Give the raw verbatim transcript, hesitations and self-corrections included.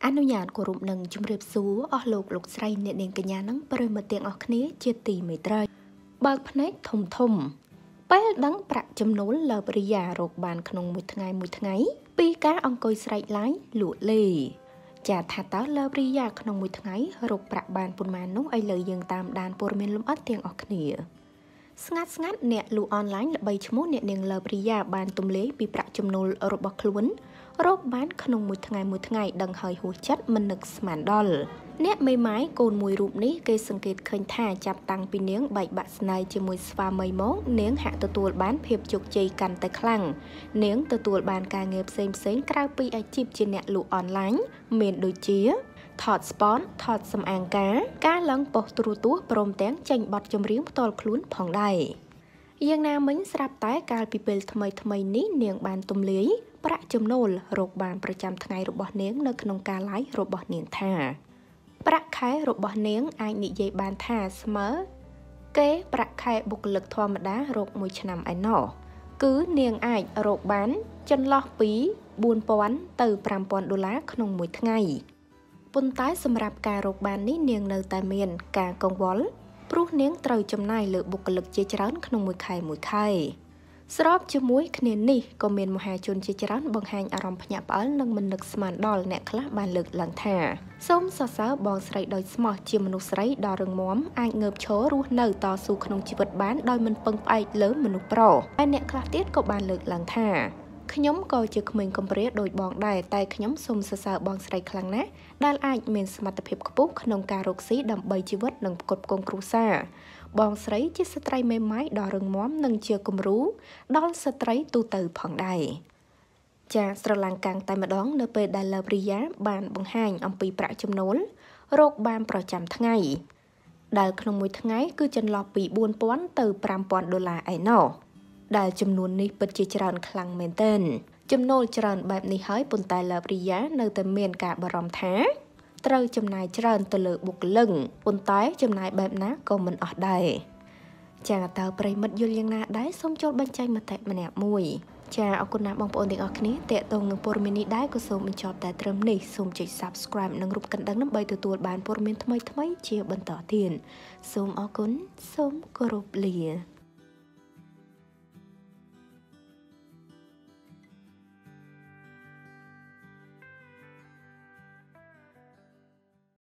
អនុញ្ញាតគោរពនឹងជំរាបសួរអស់លោកលោកស្រីអ្នកនាងកញ្ញានឹងប្រិយមិត្តទាំងអស់គ្នាជាទីមេត្រីបើកភ្នែកធំធំពេលដឹងប្រាក់ចំណូលលើបរិយារកបានក្នុងមួយថ្ងៃមួយថ្ងៃពីការអង្គុយស្រែកឡាយលក់លេចាថាតើលើបរិយាក្នុងមួយថ្ងៃរកប្រាក់បានប៉ុន្មាននោះឥឡូវយើងតាមដានព័ត៌មានលម្អិតទាំងអស់គ្នាស្ងាត់ស្ងាត់អ្នកលក់អនឡាញល្បីឈ្មោះអ្នកនាងលើបរិយាបានទម្លាយពីប្រាក់ចំណូលរបស់ខ្លួនរកបានក្នុងមួយថ្ងៃមួយថ្ងៃដឹងហើយហួសចិត្តមិននឹកស្មានដល់អ្នកមេម៉ាយកូនមួយរូបនេះគេសង្កេតឃើញថាចាប់តាំងពីនាងបែកបាក់ស្នេហ៍ជាមួយស្វាមីមកនាងហាក់ទទួលបានភាពជោគជ័យកាន់តែខ្លាំងនាងទទួលបានការងារផ្សេងផ្សេងក្រៅពីអាជីពជាអ្នកលក់អនឡាញមានដូចជាថតស្ប៉ុនថតសម្អាងការការឡើងប៉ុស្តិ៍ទូរទស្សន៍ព្រមទាំងចេញបទចម្រៀងផ្ទាល់ខ្លួនផងដែរយ៉ាងណាមិញស្រាប់តែកាលពីពេលថ្មីថ្មីនេះនាងបានទម្លាយប្រាក់ចំណូលរកបានប្រចាំថ្ងៃរបស់នាងនៅក្នុងការ live របស់នាងថាប្រាក់ខែរបស់នាងអាចនិយាយបានថាស្មើគេប្រាក់ខែបុគ្គលិកធម្មតារកមួយឆ្នាំឯណោះគឺនាងអាចរកបានចន្លោះពីបួនពាន់ទៅប្រាំពាន់ដុល្លារក្នុងមួយថ្ងៃប៉ុន្តែសម្រាប់ការរកបាននេះនាងនៅតែមានការកង្វល់ព្រោះនាងត្រូវចំណាយលើបុគ្គលិកជាច្រើនក្នុងមួយខែមួយខែស្របជាមួយគ្នានេះក៏មានមហាជនជាច្រើនបង្ហាញអារម្មណ៍ភ្ញាក់ផ្អើលនិងមិននឹកស្មានដល់អ្នកខ្លះបានលើកឡើងថាសូមសរសើរបងស្រីដោយស្មោះជាមនុស្សស្រីដ៏រឹងមាំអាចងើបឈររស់នៅតស៊ូក្នុងជីវិតបានដោយមិនពឹងផ្អែកលើមនុស្សប្រុសហើយអ្នកខ្លះទៀតក៏បានលើកឡើងថាខ្ញុំក៏ជាក្មេងកំព្រាដូចបងដែរតែខ្ញុំសូមសរសើរបងស្រីខ្លាំងណាស់ដែលអាចមានសមត្ថភាពខ្ពស់ក្នុងការរកស៊ីដើម្បីជីវិតនិងផ្គត់ផ្គង់គ្រួសារបងស្រីជាស្ត្រីមេម៉ាយដ៏រឹងមាំនិងជាគំរូដល់ស្ត្រីទូទៅផងដែរចាស្រឡាំងកាំងតែម្ដងនៅពេលដែលលើបរិយាបានបង្ហាញអំពីប្រាក់ចំណូលរកបានប្រចាំថ្ងៃដែលក្នុងមួយថ្ងៃគឺចន្លោះពីបួនពាន់ទៅប្រាំពាន់ដុល្លារឯណោះដែលចំនួននេះពិតជាច្រើនខ្លាំងមែនទែនចំណូលច្រើនបែបនេះហើយប៉ុន្តែលើបរិយានៅតែមានការបារម្ភថាត្រូវចំណាយច្រើនទៅលើបុគ្គលិកប៉ុន្តែចំណាយបែបណាក៏មិនអស់ដែរចាតើប្រិមិត្តយល់យ៉ាងណាដែរសូមចូលបញ្ចេញមតិម្នាក់មួយចាអរគុណណាស់បងប្អូនទាំងអស់គ្នាតេតងនឹងព័ត៌មាននេះដែរក៏សូមបញ្ចប់តែត្រឹមនេះសូមចុច Subscribe និងរូបកណ្ដឹងដើម្បីទទួលបានព័ត៌មានថ្មីៗជាបន្តទៀតសូមអរគុណសូមគោរពលា